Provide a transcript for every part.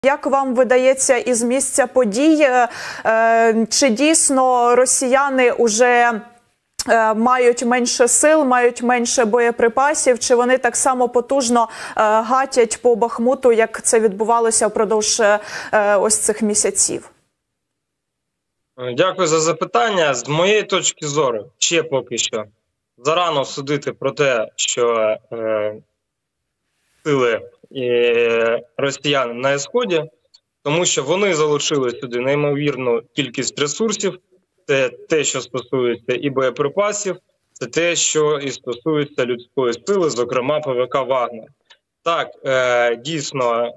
Як вам видається із місця подій, чи дійсно росіяни уже мають менше сил, мають менше боєприпасів, чи вони так само потужно гатять по Бахмуту, як це відбувалося впродовж ось цих місяців? Дякую за запитання. З моєї точки зору, ще поки що зарано судити про те, що сили росіян на Сході, тому що вони залучили сюди неймовірну кількість ресурсів. Це те, що стосується і боєприпасів, це те, що і стосується людської сили, зокрема ПВК «Вагнер». Так, дійсно,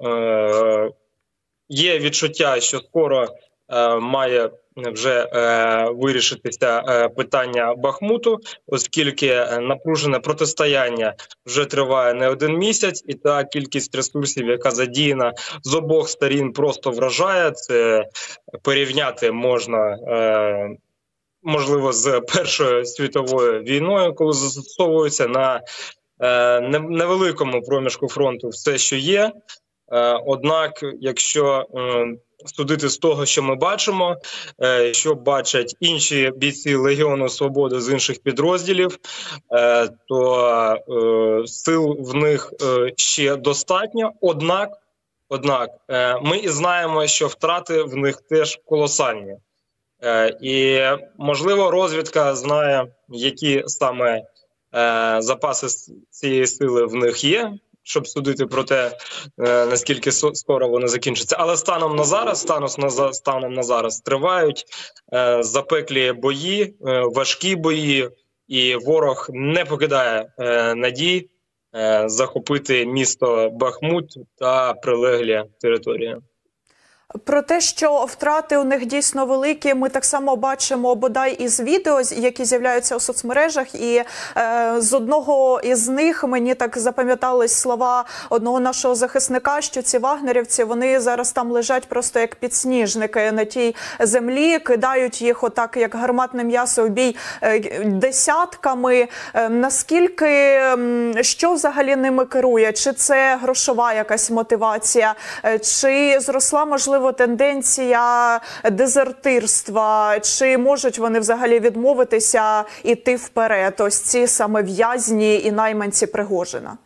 є відчуття, що скоро має вже вирішитися питання Бахмуту, оскільки напружене протистояння вже триває не один місяць, і та кількість ресурсів, яка задіяна з обох сторін, просто вражає. Це порівняти можна, можливо, з Першою світовою війною, коли застосовується на невеликому проміжку фронту все, що є. Однак, якщо судити з того, що ми бачимо, що бачать інші бійці Легіону Свободи з інших підрозділів, то сил в них ще достатньо. Однак ми і знаємо, що втрати в них теж колосальні. І, можливо, розвідка знає, які саме запаси цієї сили в них є, щоб судити про те, наскільки скоро вони закінчаться. Але станом на зараз тривають запеклі бої, важкі бої, і ворог не покидає надій захопити місто Бахмут та прилеглі території. Про те, що втрати у них дійсно великі, ми так само бачимо бодай із відео, які з'являються у соцмережах, і з одного із них мені так запам'ятались слова одного нашого захисника, що ці вагнерівці, вони зараз там лежать просто як підсніжники на тій землі, кидають їх отак, як гарматне м'ясо в бій десятками. Наскільки, що взагалі ними керує? Чи це грошова якась мотивація? Чи зросла, можливо, тенденція дезертирства, чи можуть вони взагалі відмовитися іти вперед, ось ці саме в'язні і найманці Пригожина?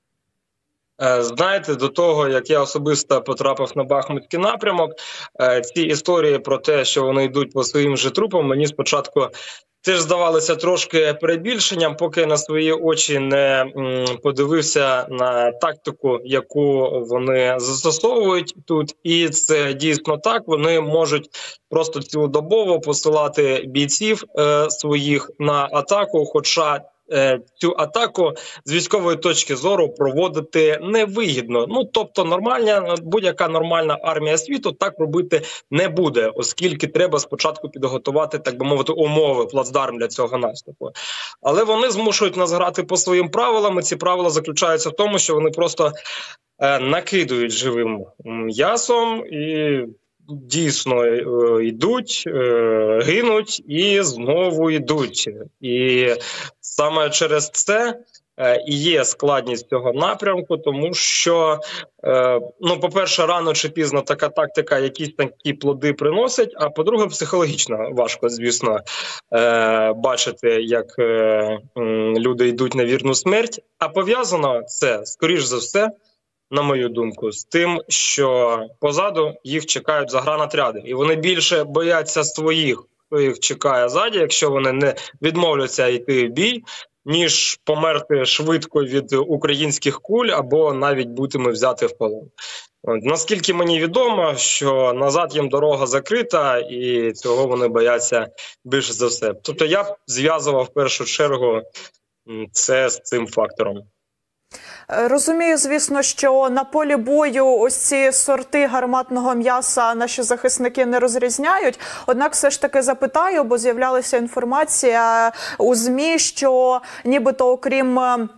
Знаєте, до того, як я особисто потрапив на Бахмутський напрямок, ці історії про те, що вони йдуть по своїм же трупам, мені спочатку теж здавалося трошки перебільшенням, поки на свої очі не подивився на тактику, яку вони застосовують тут. І це дійсно так. Вони можуть просто цілодобово посилати бійців своїх на атаку, хоча цю атаку з військової точки зору проводити невигідно. Ну, тобто будь-яка нормальна армія світу так робити не буде, оскільки треба спочатку підготувати, так би мовити, умови, плацдарм для цього наступу. Але вони змушують нас грати по своїм правилам, і ці правила заключаються в тому, що вони просто накидують живим м'ясом і дійсно йдуть, гинуть і знову йдуть. І саме через це і є складність цього напрямку, тому що, ну, по-перше, рано чи пізно така тактика якісь такі плоди приносить, а по-друге, психологічно важко, звісно, бачити, як люди йдуть на вірну смерть. А пов'язано це, скоріш за все, на мою думку, з тим, що позаду їх чекають загранотряди. І вони більше бояться своїх, хто їх чекає ззаді, якщо вони не відмовляться йти в бій, ніж померти швидко від українських куль або навіть бути взяти в полон. Наскільки мені відомо, що назад їм дорога закрита, і цього вони бояться більше за все. Тобто я б зв'язував в першу чергу це з цим фактором. Розумію, звісно, що на полі бою ось ці сорти гарматного м'яса наші захисники не розрізняють. Однак все ж таки запитаю, бо з'являлася інформація у ЗМІ, що нібито окрім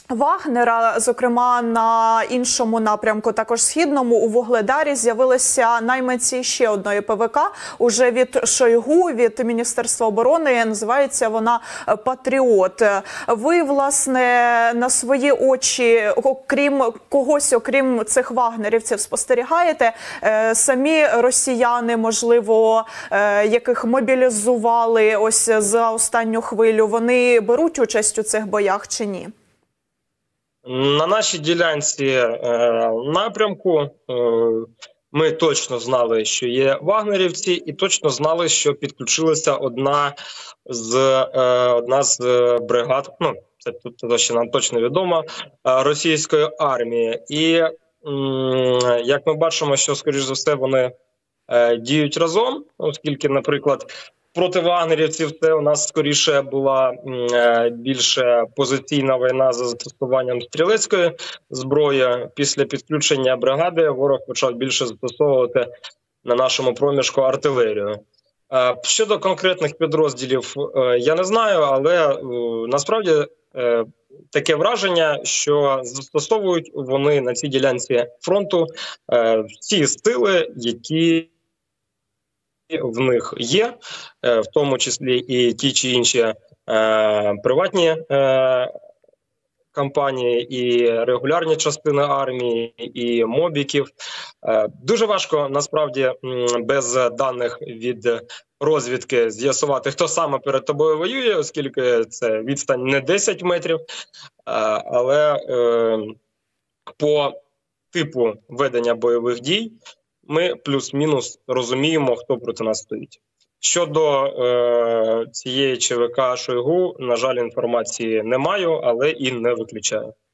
Вагнера, зокрема на іншому напрямку, також східному, у Вугледарі з'явилися найманці ще одної ПВК, уже від Шойгу, від Міністерства оборони, називається вона «Патріот». Ви, власне, на свої очі, окрім цих вагнерівців, спостерігаєте? Самі росіяни, можливо, яких мобілізували ось за останню хвилю, вони беруть участь у цих боях чи ні? На нашій ділянці напрямку ми точно знали, що є вагнерівці, і точно знали, що підключилася одна з бригад, ну, це тут ще нам точно відомо, російської армії. І як ми бачимо, що, скоріш за все, вони діють разом, оскільки, наприклад, проти вагнерівців це у нас скоріше була більше позиційна війна за застосуванням стрілецької зброї. Після підключення бригади ворог почав більше застосовувати на нашому проміжку артилерію. Щодо конкретних підрозділів я не знаю, але насправді таке враження, що застосовують вони на цій ділянці фронту всі сили, які в них є, в тому числі і ті чи інші приватні компанії, і регулярні частини армії, і мобіків. Дуже важко, насправді, без даних від розвідки з'ясувати, хто саме перед тобою воює, оскільки це відстань не 10 метрів, але по типу ведення бойових дій ми плюс-мінус розуміємо, хто проти нас стоїть. Щодо цієї ЧВК Шойгу, на жаль, інформації не маю, але і не виключаю.